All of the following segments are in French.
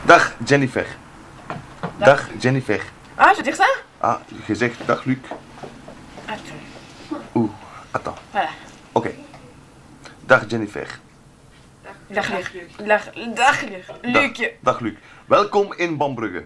Dag Jennifer. Dag Jennifer. Ah, je veux dire ça? Ah, je zegt dag Luc. Attends. Oeh, attends. Voilà. Oké. Dag Jennifer. Dag Luc. Dag Luc. Welkom in Bambrugge.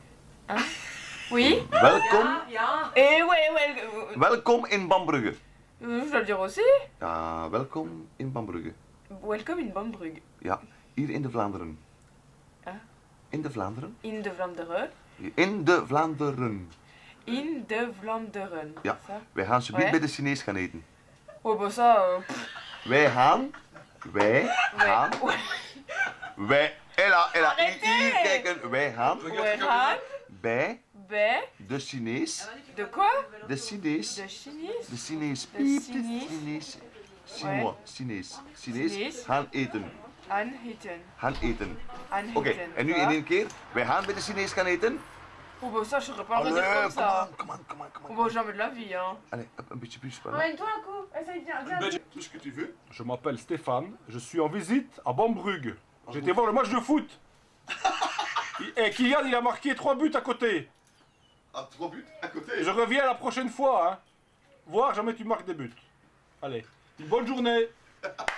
Oui? Welkom. Et ouais. Welkom in Bambrugge. Je dois le dire aussi. Ja, welkom in Bambrugge. Welcome in Bambrugge. Ja, hier in de Vlaanderen. Ah. In de Vlaanderen? In de Vlaanderen. In de Vlaanderen. In de Vlaanderen. Ja, Ça? wij gaan zometeen Ouais. bij de Chinees gaan eten. Oh, bah ça. Wij gaan. Wij gaan. Wij. Ella, Arrêtez. hier kijken. Wij gaan Ouais, Han. bij Bij. de Chinees. De quoi? De Chinees. De Chinees. De Chinees. De Piep, Chinees. Chinees. Chinois. Chinees. Chinees. Chinees. Gaan eten. Aanhitten. Gaan eten. Aanhitten. Oké, en nu in één keer. Wij gaan bij de Chinees gaan eten. Oh, bah ça, je serais pas en train de dire Allee, comme ça. come Oh, on. bah jamais de la vie, hein. Allez, een beetje plus. Voilà. Emmène-toi un coup. Essaye, viens. Tout ce que tu veux. Je m'appelle Stéphane, je suis en visite à Bambrugge. J'étais voir le match de foot. Et Kylian, il a marqué 3 buts à côté. Ah, 3 buts à côté. Et je reviens la prochaine fois, hein. Voir, jamais tu marques des buts. Allez, une bonne journée.